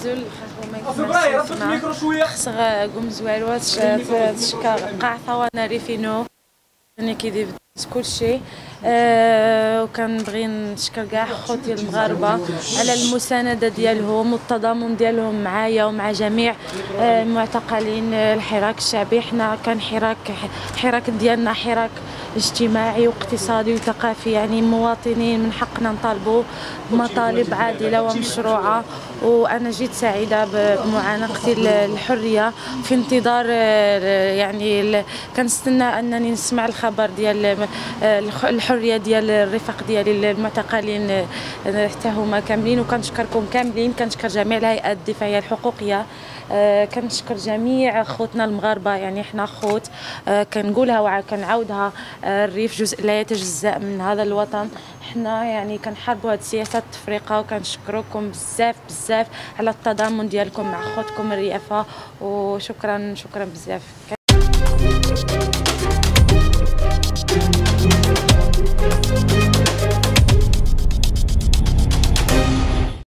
التنازل خص قوم زوالوات تشكى قاع ثوانا ريفينو كيدير كل شيء. وكنبغي نشكر كاع خوتي المغاربه على المسانده ديالهم والتضامن ديالهم معايا ومع جميع المعتقلين. الحراك الشعبي حنا كان حراك ديالنا حراك اجتماعي واقتصادي وثقافي، يعني مواطنين من حقنا نطالبوا بمطالب عادله ومشروعه. وانا جيت سعيده بمعانقتي الحريه في انتظار، يعني كنستنى انني نسمع الخبر ديال الحريه ديال الرفاق ديالي المعتقلين حتى هما كاملين. وكنشكركم كاملين، كنشكر جميع الهيئات الدفاعيه الحقوقيه، كنشكر جميع خوتنا المغاربه، يعني حنا خوت. كنقولها وكنعاودها، الريف جزء لا يتجزأ من هذا الوطن. حنا يعني كنحاربوا هذه السياسات التفرقه، وكنشكركم بزاف بزاف على التضامن ديالكم مع خوتكم الريافه. وشكرا بزاف.